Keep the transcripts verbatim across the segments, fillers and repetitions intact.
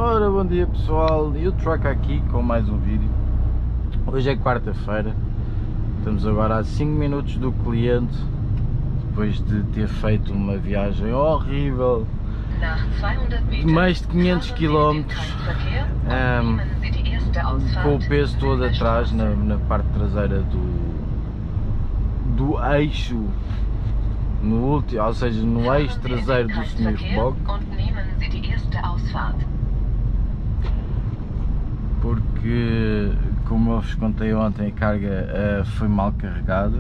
Ora, bom dia pessoal, e o Truck aqui com mais um vídeo. Hoje é quarta-feira, estamos agora a cinco minutos do cliente, depois de ter feito uma viagem horrível de mais de quinhentos quilómetros, um, com o peso todo atrás na, na parte traseira do, do eixo, no último, ou seja, no eixo traseiro do semi-reboque. Porque, como eu vos contei ontem, a carga uh, foi mal carregada.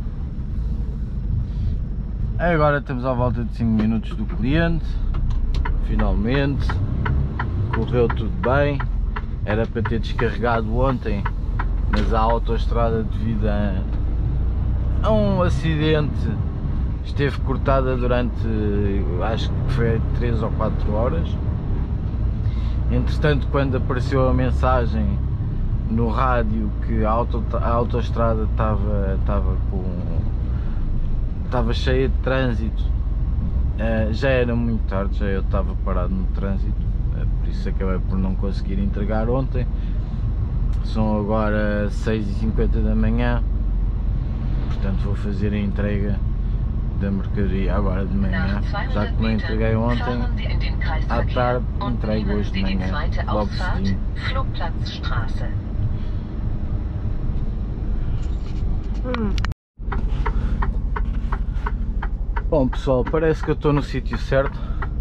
Agora estamos à volta de cinco minutos do cliente, finalmente, correu tudo bem. Era para ter descarregado ontem, mas a autoestrada, devido a, a um acidente, esteve cortada durante, acho que foi três ou quatro horas. Entretanto, quando apareceu a mensagem no rádio que a, auto, a autoestrada estava, estava, com, estava cheia de trânsito, já era muito tarde, já eu estava parado no trânsito, por isso acabei por não conseguir entregar ontem. São agora seis e cinquenta da manhã, portanto vou fazer a entrega da mercadoria agora de manhã, já que não entreguei ontem à tarde, entrego hoje de manhã, logo cedinho. Bom pessoal, parece que eu estou no sítio certo,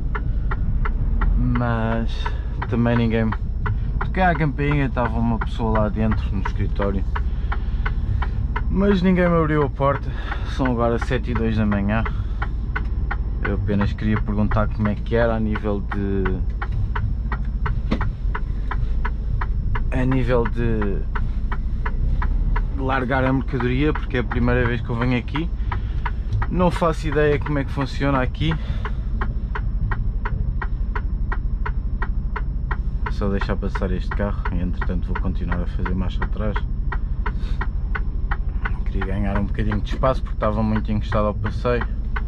mas também ninguém... Toquei à campainha, estava uma pessoa lá dentro no escritório, mas ninguém me abriu a porta. São agora sete e dois da manhã. Eu apenas queria perguntar como é que era a nível de... a nível de largar a mercadoria, porque é a primeira vez que eu venho aqui. Não faço ideia como é que funciona aqui. Só deixar passar este carro e entretanto vou continuar a fazer marcha atrás. Queria ganhar um bocadinho de espaço porque estava muito encostado ao passeio.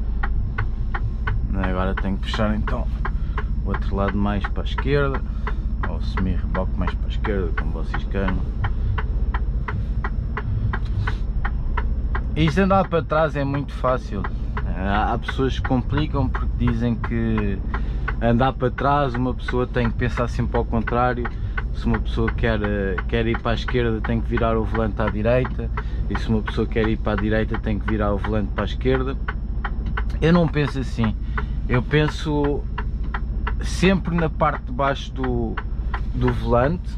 Agora tenho que puxar então o outro lado mais para a esquerda, ou semi-reboque mais para a esquerda, como vocês queiram. Isto andar para trás é muito fácil. Há pessoas que complicam porque dizem que andar para trás uma pessoa tem que pensar sempre ao contrário. Se uma pessoa quer, quer ir para a esquerda tem que virar o volante à direita, e se uma pessoa quer ir para a direita tem que virar o volante para a esquerda. Eu não penso assim, eu penso sempre na parte de baixo do, do volante,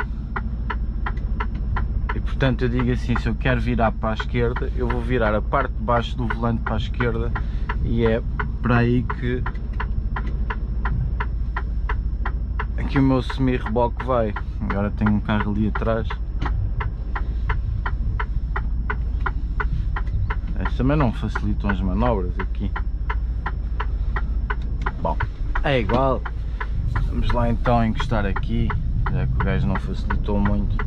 e portanto eu digo assim, se eu quero virar para a esquerda, eu vou virar a parte de baixo do volante para a esquerda, e é para aí que, que o meu semi-reboque vai. Agora tenho um carro ali atrás. Este também não facilitam as manobras aqui. Bom, é igual. Vamos lá então encostar aqui, já que o gajo não facilitou muito.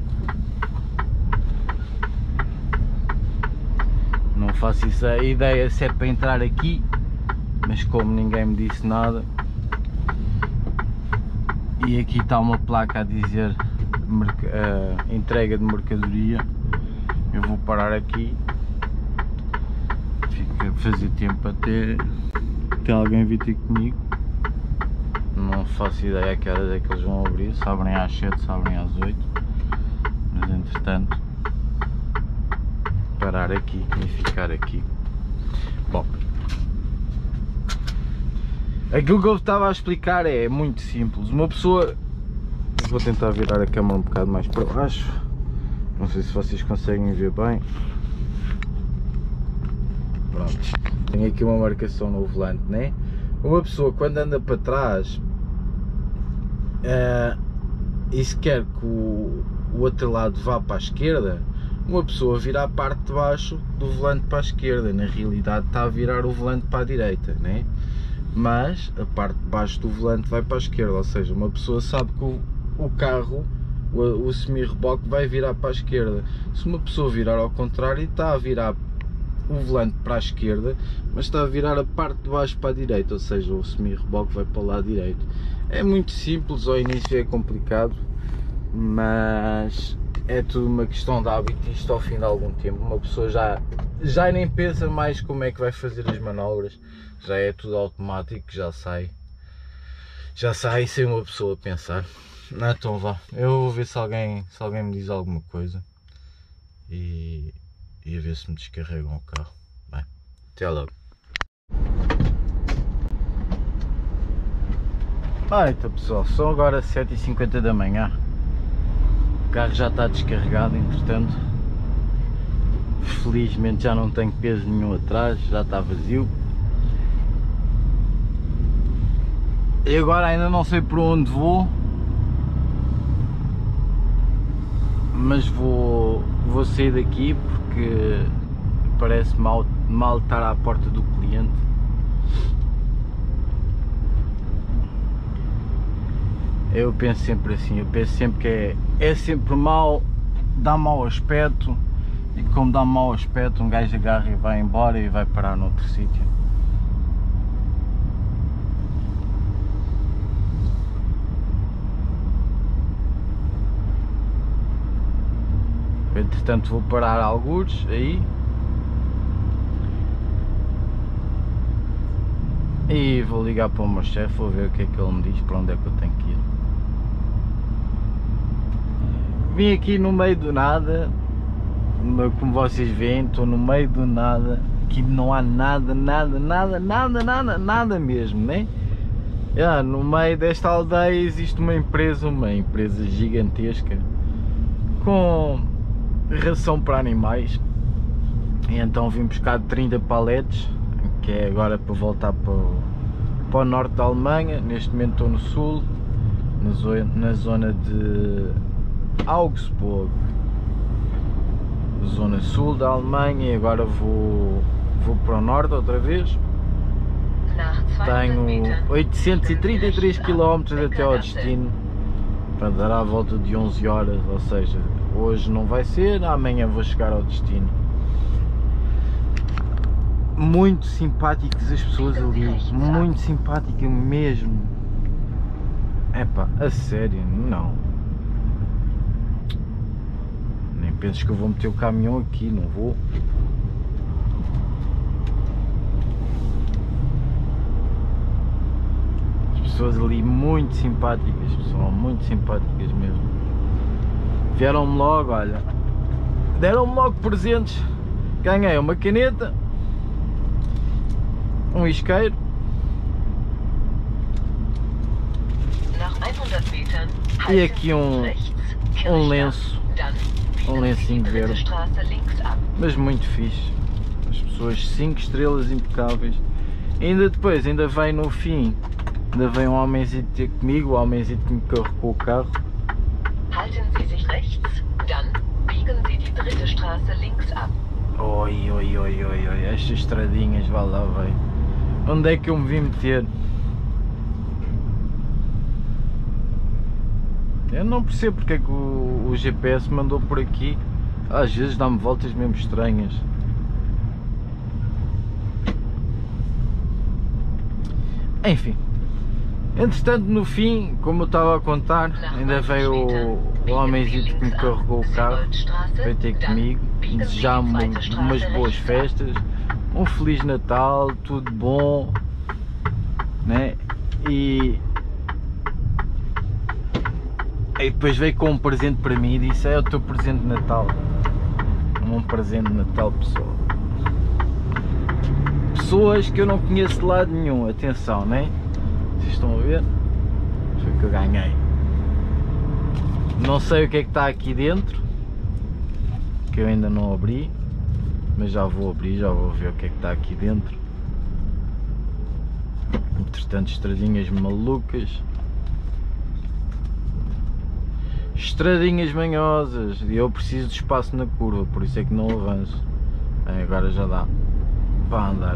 Não faço isso a ideia se é para entrar aqui, mas como ninguém me disse nada. E aqui está uma placa a dizer uh, entrega de mercadoria. Eu vou parar aqui, fica a fazer tempo até, até alguém vir ter comigo. Não faço ideia a que horas é que eles vão abrir, se abrem às sete, se abrem às oito, mas entretanto parar aqui e ficar aqui. Bom, aquilo que eu estava a explicar é muito simples. Uma pessoa... Vou tentar virar a câmera um bocado mais para baixo. Não sei se vocês conseguem ver bem. Pronto. Tenho aqui uma marcação no volante, né? Uma pessoa quando anda para trás uh, e se quer que o, o outro lado vá para a esquerda, uma pessoa vira a parte de baixo do volante para a esquerda. Na realidade está a virar o volante para a direita, né? Mas a parte de baixo do volante vai para a esquerda, ou seja, uma pessoa sabe que o, o carro, o, o semi-reboque vai virar para a esquerda. Se uma pessoa virar ao contrário, está a virar o volante para a esquerda, mas está a virar a parte de baixo para a direita, ou seja, o semi-reboque vai para o lado direito. É muito simples, ao início é complicado, mas é tudo uma questão de hábito. Isto ao fim de algum tempo uma pessoa já, já nem pensa mais como é que vai fazer as manobras, já é tudo automático, já sai, já sai sem uma pessoa pensar. Não, então vá, eu vou ver se alguém, se alguém me diz alguma coisa e, e a ver se me descarregam o carro. Bem, até logo. Ah, então pessoal, são agora sete e cinquenta da manhã, o carro já está descarregado, entretanto, felizmente já não tenho peso nenhum atrás, já está vazio. E agora ainda não sei por onde vou, mas vou, vou sair daqui porque parece mal, mal estar à porta do cliente. Eu penso sempre assim, eu penso sempre que é, é sempre mal, dá mau aspecto, e como dá mau aspecto um gajo agarra e vai embora e vai parar noutro sítio. Entretanto vou parar algures aí e vou ligar para o meu chefe, vou ver o que é que ele me diz, para onde é que eu tenho que ir. Vim aqui no meio do nada, como vocês veem, estou no meio do nada, aqui não há nada, nada, nada, nada, nada, nada mesmo, né? Yeah, no meio desta aldeia existe uma empresa, uma empresa gigantesca com ração para animais, e então vim buscar trinta paletes, que é agora para voltar para o, para o norte da Alemanha. Neste momento estou no sul, na zona, na zona de Augsburg, zona sul da Alemanha, e agora vou, vou para o norte outra vez. Tenho oitocentos e trinta e três quilómetros até ao destino, para dar à volta de onze horas, ou seja, hoje não vai ser, amanhã vou chegar ao destino. Muito simpáticas as pessoas ali, muito simpática mesmo. Epá, a sério, não. Nem penses que eu vou meter o caminhão aqui, não vou. As pessoas ali muito simpáticas, pessoal, muito simpáticas mesmo. Vieram-me logo, olha, deram-me logo presentes. Ganhei uma caneta, um isqueiro e aqui um, um lenço, um lencinho verde, mas muito fixe. As pessoas cinco estrelas impecáveis. E ainda depois, ainda vem no fim, ainda vem um homenzinho ter comigo, o homenzinho que me carregou o carro. Halten Sie sich rechts, dann biegen Sie die dritte Straße links ab. Oi, oi, oi, oi, oi, estas estradinhas, vá lá, vai. Onde é que eu me vim meter? Eu não percebo porque é que o, o G P S mandou por aqui. Às vezes dá-me voltas mesmo estranhas. Enfim. Entretanto, no fim, como eu estava a contar, ainda veio o, o homenzinho que me carregou o carro, veio ter comigo, desejar-me umas boas festas, um Feliz Natal, tudo bom, né? E, e depois veio com um presente para mim e disse: é o teu presente de Natal. Um presente de Natal, pessoal. Pessoas que eu não conheço de lado nenhum, atenção, né? Vocês estão a ver? Foi que eu ganhei. Não sei o que é que está aqui dentro, que eu ainda não abri, mas já vou abrir, já vou ver o que é que está aqui dentro. Entretanto, estradinhas malucas, estradinhas manhosas, e eu preciso de espaço na curva, por isso é que não avanço. Bem, agora já dá para andar.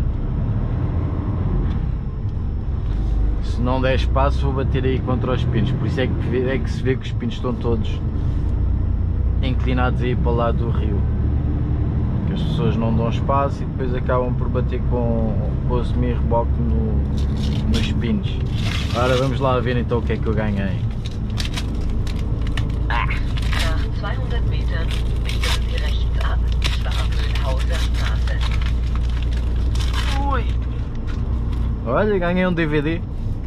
Se não der espaço, vou bater aí contra os pinos, por isso é que, é que se vê que os pinos estão todos inclinados aí para o lado do rio. que as pessoas não dão espaço e depois acabam por bater com, com o semi-reboque no, nos pinos. Agora vamos lá ver então o que é que eu ganhei. Nach zweihundert Metern biegen Sie rechts ab. Schwarzwildhauser Straße. Ui. Olha, ganhei um D V D.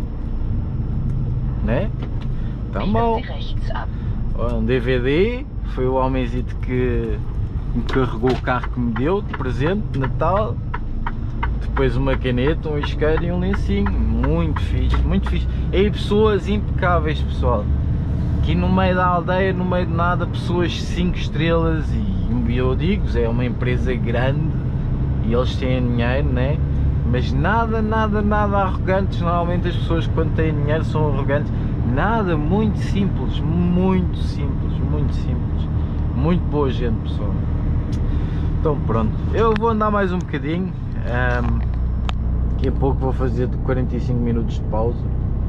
Né? Tá bom. Biegen Sie rechts ab. Um D V D. Foi o homenzito que me carregou o carro que me deu de presente de Natal. Depois uma caneta, um isqueiro e um lencinho. Muito fixe, muito fixe. E pessoas impecáveis, pessoal. Aqui no meio da aldeia, no meio de nada, pessoas cinco estrelas. E eu digo, é uma empresa grande e eles têm dinheiro, né? Mas nada, nada, nada arrogantes. Normalmente as pessoas quando têm dinheiro são arrogantes. Nada, muito simples, muito simples, muito simples. Muito boa gente, pessoal. Então pronto, eu vou andar mais um bocadinho. Um, daqui a pouco vou fazer quarenta e cinco minutos de pausa.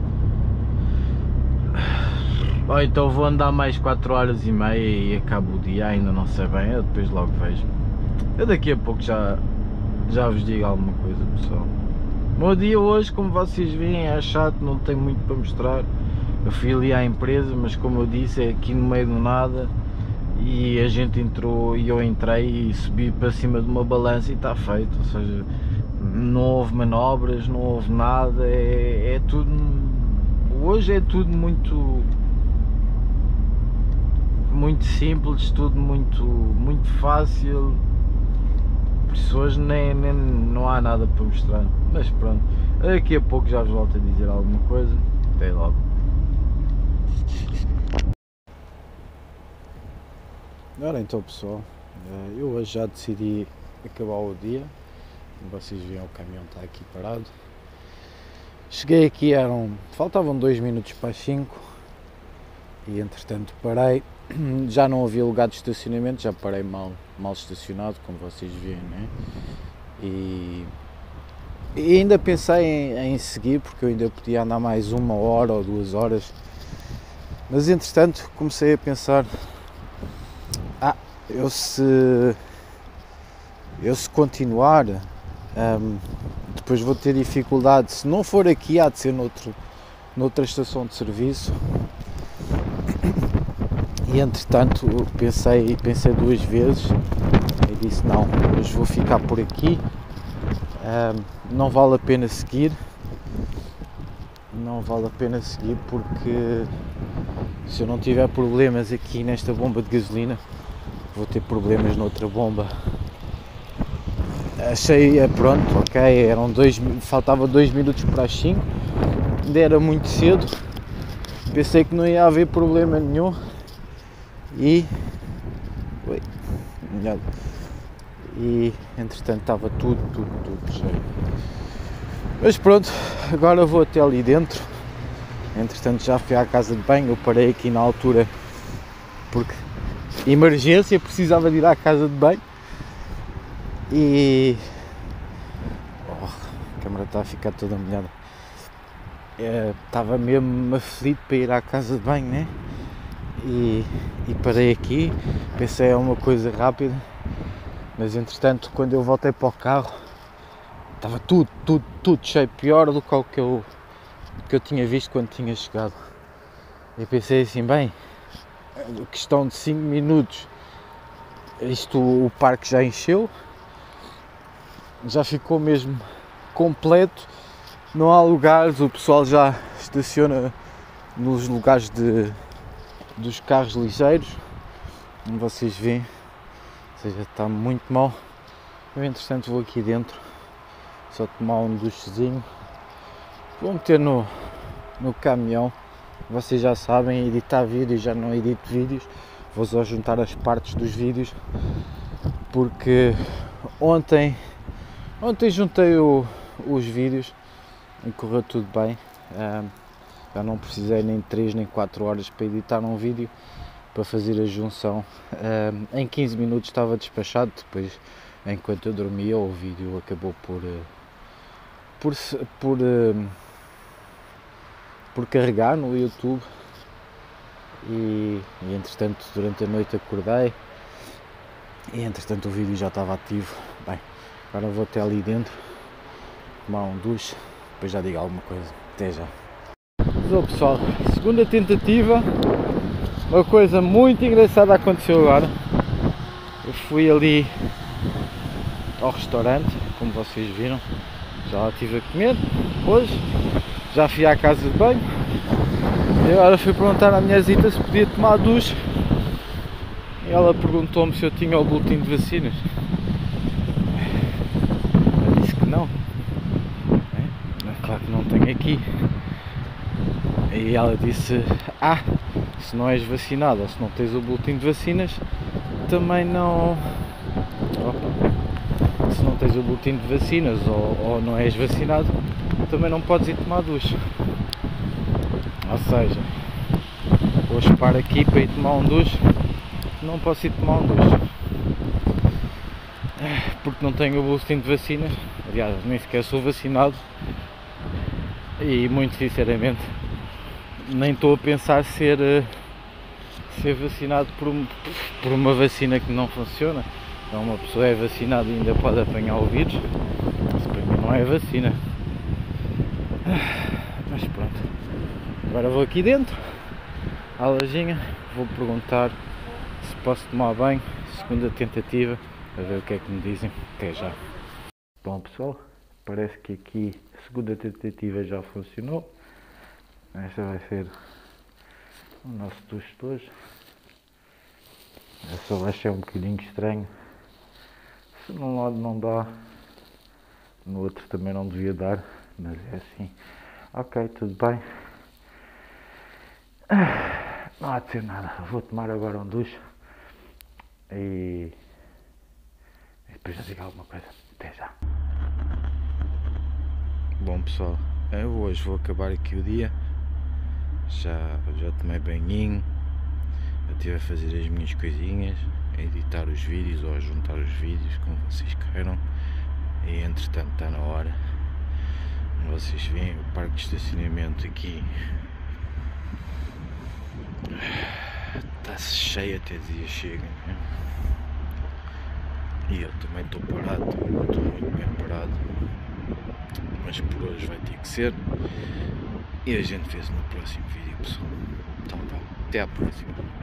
Ou então vou andar mais quatro horas e meia e acabo o dia, ainda não sei bem, eu depois logo vejo. Eu daqui a pouco já, já vos digo alguma coisa, pessoal. O meu dia hoje, como vocês veem, é chato, não tenho muito para mostrar. Eu fui ali à empresa, mas como eu disse, é aqui no meio do nada. E a gente entrou e eu entrei e subi para cima de uma balança e está feito. Ou seja, não houve manobras, não houve nada, é, é tudo... Hoje é tudo muito... muito simples, tudo muito, muito fácil. Por isso hoje nem, nem, não há nada para mostrar. Mas pronto, daqui a pouco já vos volto a dizer alguma coisa. Até logo. Ora então, pessoal, eu hoje já decidi acabar o dia. Como vocês veem, o caminhão está aqui parado. Cheguei aqui, eram, faltavam dois minutos para as cinco e entretanto parei. Já não havia lugar de estacionamento, já parei mal, mal estacionado, como vocês veem, né? E, e ainda pensei em, em seguir, porque eu ainda podia andar mais uma hora ou duas horas. Mas entretanto comecei a pensar, ah, eu se, eu se continuar, um, depois vou ter dificuldade, se não for aqui há de ser noutro, noutra estação de serviço. E entretanto pensei, pensei duas vezes e disse não, hoje vou ficar por aqui, um, não vale a pena seguir, não vale a pena seguir porque se eu não tiver problemas aqui nesta bomba de gasolina, vou ter problemas noutra bomba. Achei, pronto, ok, eram dois, faltava dois minutos para as cinco, ainda era muito cedo, pensei que não ia haver problema nenhum e, ui, e entretanto estava tudo, tudo, tudo cheio. Mas pronto, agora vou até ali dentro. Entretanto já fui à casa de banho, eu parei aqui na altura porque emergência, precisava de ir à casa de banho e oh, a câmera está a ficar toda molhada. É, estava mesmo aflito para ir à casa de banho, né? E, e parei aqui, pensei é uma coisa rápida, mas entretanto quando eu voltei para o carro estava tudo, tudo, tudo cheio, pior do que o que eu que eu tinha visto quando tinha chegado. E pensei assim, bem, questão de cinco minutos, isto, o parque já encheu, já ficou mesmo completo, não há lugares, o pessoal já estaciona nos lugares de, dos carros ligeiros, como vocês veem, ou seja, está muito mal. Eu entretanto vou aqui dentro, só tomar um duchezinho. Vou meter no, no caminhão, vocês já sabem, editar vídeos, já não edito vídeos, vou só juntar as partes dos vídeos, porque ontem, ontem juntei o, os vídeos e correu tudo bem, um, já não precisei nem três nem quatro horas para editar um vídeo, para fazer a junção, um, em quinze minutos estava despachado, depois enquanto eu dormia o vídeo acabou por, por, por por carregar no YouTube e, e entretanto durante a noite acordei E entretanto o vídeo já estava ativo. Bem, agora vou até ali dentro tomar um duche, depois já digo alguma coisa. Até já. Então pessoal, segunda tentativa. Uma coisa muito engraçada aconteceu agora. Eu fui ali ao restaurante, como vocês viram, já lá estive a comer hoje, já fui à casa de banho e agora fui perguntar à minha zita se podia tomar duche e ela perguntou-me se eu tinha o boletim de vacinas. Eu disse que não, é, claro que não tenho aqui. E ela disse, ah, se não és vacinado ou se não tens o boletim de vacinas, também não... Opa. Se não tens o boletim de vacinas ou, ou não és vacinado, também não podes ir tomar duche. Ou seja, hoje paro aqui para ir tomar um duche, não posso ir tomar um duche. Porque não tenho o boletim de vacinas, aliás, nem sequer sou vacinado e muito sinceramente nem estou a pensar ser, ser vacinado por, por uma vacina que não funciona. Então uma pessoa é vacinada e ainda pode apanhar o vírus. Isso para mim não é vacina. Mas pronto. Agora vou aqui dentro, à lojinha, vou perguntar se posso tomar banho. Segunda tentativa, a ver o que é que me dizem. Até já. Bom pessoal, parece que aqui a segunda tentativa já funcionou. Esta vai ser o nosso duche de hoje. Eu só achei um bocadinho estranho. Se num lado não dá, no outro também não devia dar, mas é assim. Ok, tudo bem. Não há de ser nada. Vou tomar agora um duche e, e depois já digo alguma coisa. Até já. Bom pessoal, eu hoje vou acabar aqui o dia. Já, já tomei banhinho, eu estive a fazer as minhas coisinhas, a editar os vídeos ou a juntar os vídeos, como vocês queiram. E entretanto está na hora. Como vocês veem, o parque de estacionamento aqui está cheio, até dizia chega, né? E eu também estou parado, não estou muito bem parado, mas por hoje vai ter que ser. E a gente vê-se no próximo vídeo, pessoal. Então, tá. Até à próxima.